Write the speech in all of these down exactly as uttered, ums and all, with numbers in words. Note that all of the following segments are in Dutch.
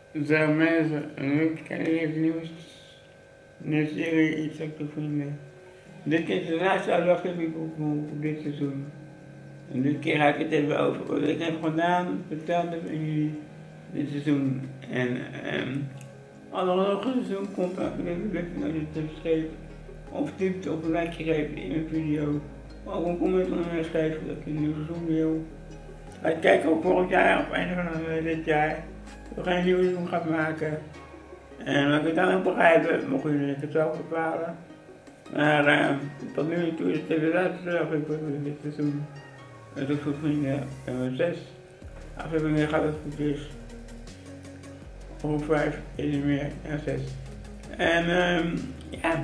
Zo mensen, een leuk kijken nieuws. Net serie iets op te vinden. Dit is de laatste aflevering voor dit seizoen. En dit keer ga ik het even over wat ik heb gedaan, verteld heb aan jullie dit seizoen. En um, alle nog een seizoen komt uit de aflevering als je het hebt geschreven. Of tipt of een like gegeven in mijn video. Ook een comment onder schrijven dat ik een nieuw seizoen wil. Ga kijken of volgend jaar of einde van dit jaar we gaan een nieuw seizoen gaan maken. En wat ik dan ook begrijpen, mogen jullie het zelf bepalen. Maar uh, tot nu toe is het de laatste aflevering van dit seizoen. Het is ook goed vrienden. En zes afleveringen gaat het goed is. Of vijf is er meer dan zes. En um, ja.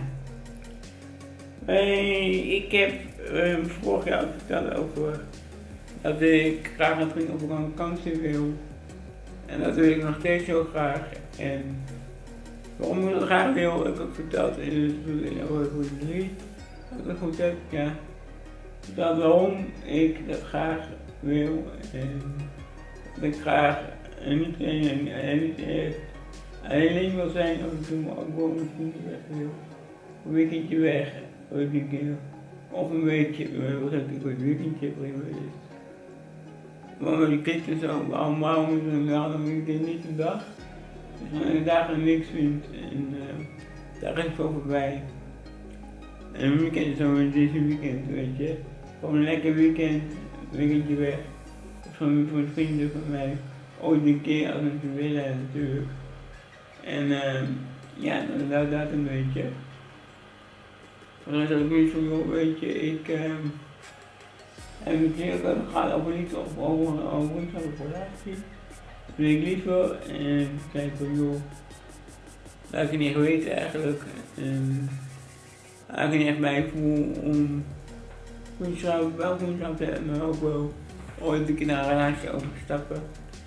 Hey, ik heb um, vorig jaar verteld over dat ik graag een vriend op een vakantie wil. En dat wil ik nog steeds heel graag. En waarom ik dat graag wil, heb ik ook verteld in de aflevering drie. Dat ik het goed heb, ja. Dat waarom ik dat graag wil. En dat ik graag en niet, en, en niet eh, alleen wil zijn of ik doe maar ook gewoon een vriendje weg wil. Een weekendje weg, of een keer. Of een weekje, begrijp ik een weekendje prima is. Maar met die kids en zo, waarom, waarom is het nou een weekend niet een dag? Dus als je dagen niks vindt en uh, daar is voor voorbij. En een weekend is zo deze weekend, weet je. Gewoon een lekker weekend, een weekendje weg. Van, van vrienden van mij. Ooit een keer als we het willen natuurlijk. En uh, ja, dan laat dat een beetje. Dan is ook niet zo, weet je, ik uh, heb natuurlijk ook gehad over niet of over, over iets over relatie. Dat wil ik liever en kijk van joh, dat ik het niet geweten eigenlijk. En dat ik er niet echt bij voel om vriendschap, wel vriendschap te hebben, maar ook wel ooit een keer naar een relatie over te stappen.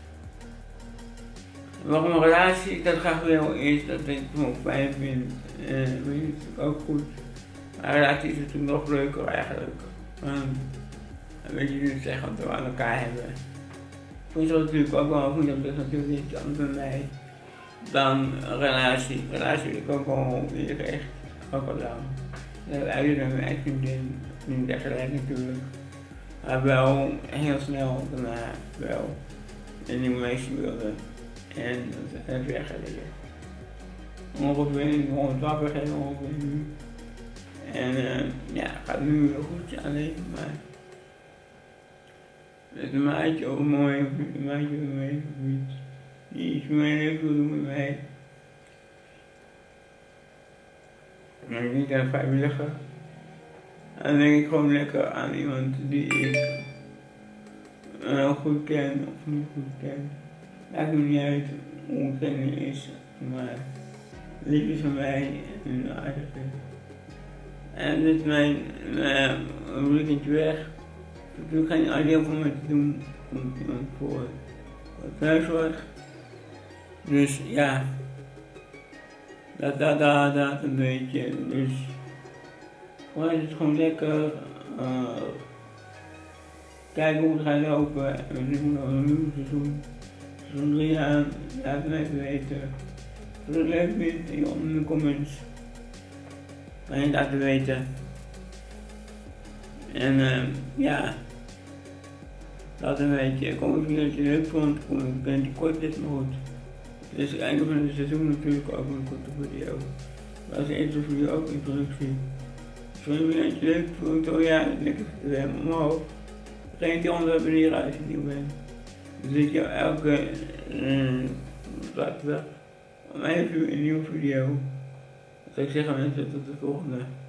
Waarom een relatie ik dat graag wil is dat ik het gewoon fijn vind. En dat vind ik natuurlijk ook goed. Maar een relatie is natuurlijk nog leuker eigenlijk. Um, dan weet je niet zeggen wat we aan elkaar hebben. Vriendschap is natuurlijk ook wel goed, dat is natuurlijk iets anders bij mij dan een relatie. Een relatie wil ik ook wel weer echt ook al lang. Dat heb ik eigenlijk met mijn vriendin, niet echt gelijk natuurlijk. Maar wel heel snel daarna wel een nieuw meisje wilde. En dat is een jaar geleden. Ongeveer gewoon twaalf jaar geleden ongeveer nu. En uh, ja, het gaat nu heel goed alleen, maar met een maatje ook mooi, een maatje met mij of iets. Die iets meer leuk wil doen met mij. Maar niet aan vrijwilliger. Dan denk ik gewoon lekker aan iemand die ik uh, goed ken of niet goed ken. Maakt me niet uit hoe het is, maar lief is van mij en aardig is. En dit is mijn uh, weekendje weg. Natuurlijk ga je alleen voor mij te doen, om iemand voor thuiszorg. Dus ja, dat, dat, dat, dat een beetje. Dus voor mij is het gewoon lekker. Uh, kijken hoe het gaat lopen. En we doen nog een nieuw seizoen. Seizoen drie aan, laat me even weten. Als je het leuk vindt, in de comments. Kan je het laten weten. En uh, ja, dat een beetje. Kom ik niet dat je het leuk vond, kom ik ben die kort dit maar goed. Dit is het einde van het seizoen natuurlijk ook een korte video. Dat is de eerste video ook introductie. Dus vind je het leuk vond, oh ja, lekker weer omhoog. Geen die onderwerpen abonneren als je nieuw bent. Dan zit je elke uh, zaterdag om even een nieuwe video. Dat zou ik zeggen mensen, tot de volgende.